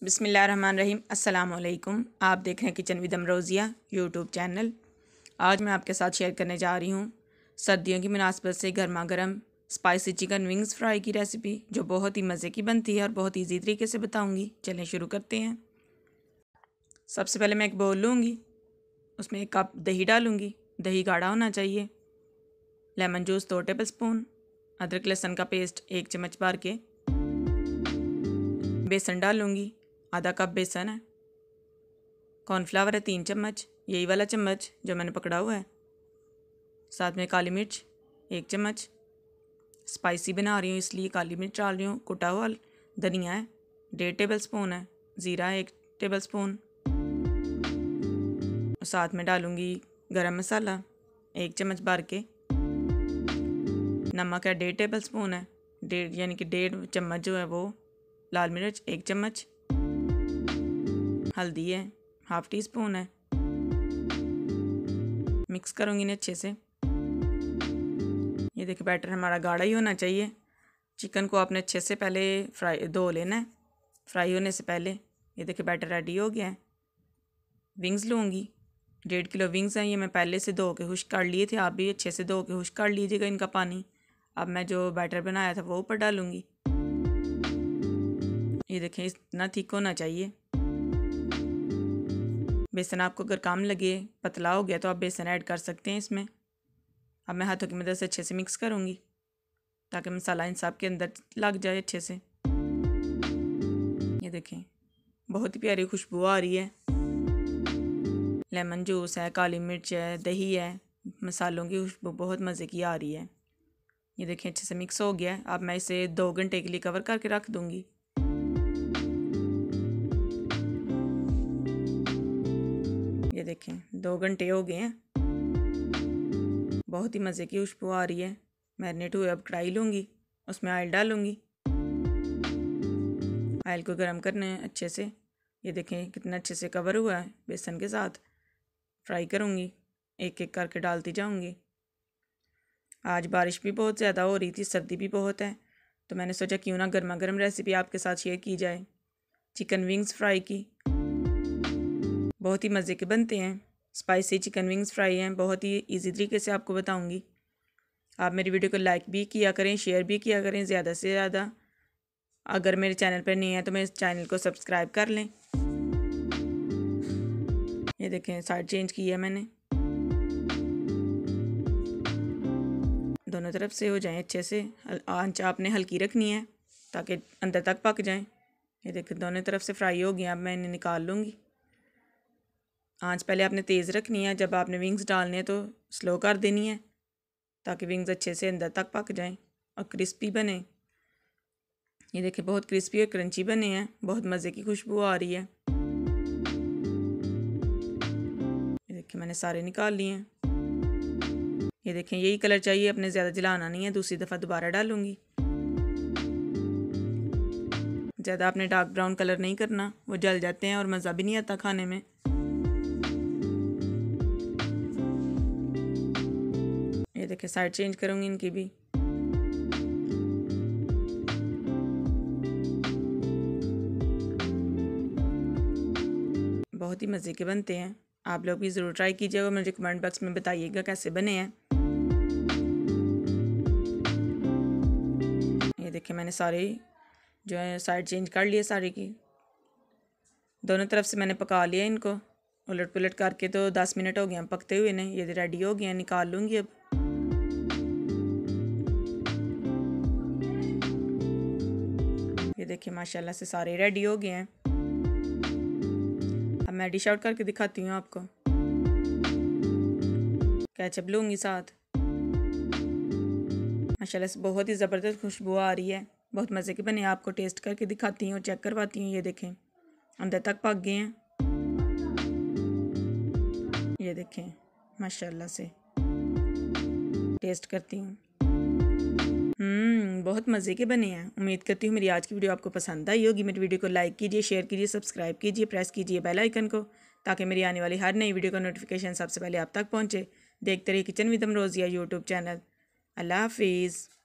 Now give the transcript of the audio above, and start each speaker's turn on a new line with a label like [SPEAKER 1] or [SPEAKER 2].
[SPEAKER 1] बिस्मिल्लाहिर्रहमानिर्रहीम। अस्सलाम वालेकुम। आप देख रहे हैं kitchen with Amrozia YouTube channel. आज मैं आपके साथ शेयर करने जा रही हूँ सर्दियों की मुनासबत से गर्मा गर्म स्पाइसी चिकन विंग्स फ्राई की रेसिपी, जो बहुत ही मज़े की बनती है और बहुत ईजी तरीके से बताऊँगी। चलें शुरू करते हैं। सबसे पहले मैं एक बाउल लूँगी, उसमें 1 कप दही डालूँगी। दही गाढ़ा होना चाहिए। लेमन जूस 2 टेबल स्पून, अदरक लहसुन का पेस्ट 1 चम्मच भर के, बेसन डालूँगी, आधा कप बेसन है, कॉर्नफ्लावर है 3 चम्मच, यही वाला चम्मच जो मैंने पकड़ा हुआ है, साथ में काली मिर्च 1 चम्मच, स्पाइसी बना रही हूँ इसलिए काली मिर्च डाल रही हूँ। कुटा हुआ धनिया है 1.5 टेबल स्पून है, ज़ीरा है 1 टेबल स्पून, और साथ में डालूँगी गरम मसाला 1 चम्मच भर के, नमक है 1.5 टेबल स्पून है, यानी कि 1.5 चम्मच जो है वो, लाल मिर्च 1 चम्मच, हल्दी है 1/2 टीस्पून है। मिक्स करूँगी इन्हें अच्छे से। ये देखिए बैटर हमारा गाढ़ा ही होना चाहिए। चिकन को आपने अच्छे से पहले धो लेना है फ्राई होने से पहले। ये देखिए बैटर रेडी हो गया है। विंग्स लूँगी, 1.5 किलो विंग्स हैं। ये मैं पहले से धो के खुश्क कर लिए थे, आप भी अच्छे से धो के खुश्क कर लीजिएगा इनका पानी। अब मैं जो बैटर बनाया था वो ऊपर डालूँगी। ये देखें इतना थिक होना चाहिए। बेसन आपको अगर कम लगे, पतला हो गया, तो आप बेसन ऐड कर सकते हैं इसमें। अब मैं हाथों की मदद से अच्छे से मिक्स करूँगी ताकि मसाला इन सब के अंदर लग जाए अच्छे से। ये देखें बहुत ही प्यारी खुशबू आ रही है। लेमन जूस है, काली मिर्च है, दही है, मसालों की खुशबू बहुत मज़े की आ रही है। ये देखें अच्छे से मिक्स हो गया है। अब मैं इसे 2 घंटे के लिए कवर करके रख दूँगी। ये देखें 2 घंटे हो गए हैं। बहुत ही मज़े की खुशबू आ रही है। मैरिनेट हुए अब कढ़ाई लूँगी, उसमें ऑयल डालूँगी। ऑयल को गर्म करना है अच्छे से। ये देखें कितना अच्छे से कवर हुआ है बेसन के साथ। फ्राई करूँगी, एक एक करके डालती जाऊँगी। आज बारिश भी बहुत ज़्यादा हो रही थी, सर्दी भी बहुत है, तो मैंने सोचा क्यों ना गर्मा गर्म रेसिपी आपके साथ शेयर की जाए। चिकन विंग्स फ्राई की बहुत ही मज़े के बनते हैं। स्पाइसी चिकन विंग्स फ्राई हैं, बहुत ही इजी तरीके से आपको बताऊंगी। आप मेरी वीडियो को लाइक भी किया करें, शेयर भी किया करें ज़्यादा से ज़्यादा। अगर मेरे चैनल पर नहीं है तो मेरे चैनल को सब्सक्राइब कर लें। ये देखें साइड चेंज की है मैंने, दोनों तरफ से हो जाएं अच्छे से। आंच आपने हल्की रखनी है ताकि अंदर तक पक जाएं। ये देखें दोनों तरफ से फ्राई हो गया। अब मैं इन्हें निकाल लूँगी। आंच पहले आपने तेज़ रखनी है, जब आपने विंग्स डालने हैं तो स्लो कर देनी है ताकि विंग्स अच्छे से अंदर तक पक जाएं और क्रिस्पी बने। ये देखिए बहुत क्रिस्पी और क्रंची बने हैं, बहुत मज़े की खुशबू आ रही है। ये देखिए मैंने सारे निकाल लिए हैं। ये देखें यही कलर चाहिए, अपने ज़्यादा जलाना नहीं है। दूसरी दफ़ा दोबारा डालूँगी। ज़्यादा आपने डार्क ब्राउन कलर नहीं करना, वो जल जाते हैं और मज़ा भी नहीं आता खाने में। ये देखिए साइड चेंज करूँगी इनकी भी। बहुत ही मज़े के बनते हैं। आप लोग भी ज़रूर ट्राई कीजिएगा, मुझे कमेंट बॉक्स में बताइएगा कैसे बने हैं। ये देखिए मैंने सारे जो है साइड चेंज कर लिए सारे की। दोनों तरफ से मैंने पका लिया इनको, उलट पुलट करके। तो 10 मिनट हो गए हैं पकते हुए ने। ये रेडी हो गए हैं, निकाल लूँगी अब। ये देखिए माशाल्लाह से सारे रेडी हो गए हैं। अब मैं डिश आउट करके दिखाती हूँ आपको। केचप लूँगी साथ। माशाल्लाह से बहुत ही ज़बरदस्त खुशबू आ रही है, बहुत मज़े के बने। आपको टेस्ट करके दिखाती हूँ, चेक करवाती हूँ। ये देखें अंदर तक पक गए हैं। ये देखें माशाल्लाह से। टेस्ट करती हूँ। बहुत मज़े के बने हैं। उम्मीद करती हूँ मेरी आज की वीडियो आपको पसंद आई होगी। मेरी वीडियो को लाइक कीजिए, शेयर कीजिए, सब्सक्राइब कीजिए, प्रेस कीजिए बेल आइकन को, ताकि मेरी आने वाली हर नई वीडियो का नोटिफिकेशन सबसे पहले आप तक पहुँचे। देखते रहिए kitchen with Amrozia YouTube channel. अल्लाह हाफिज़।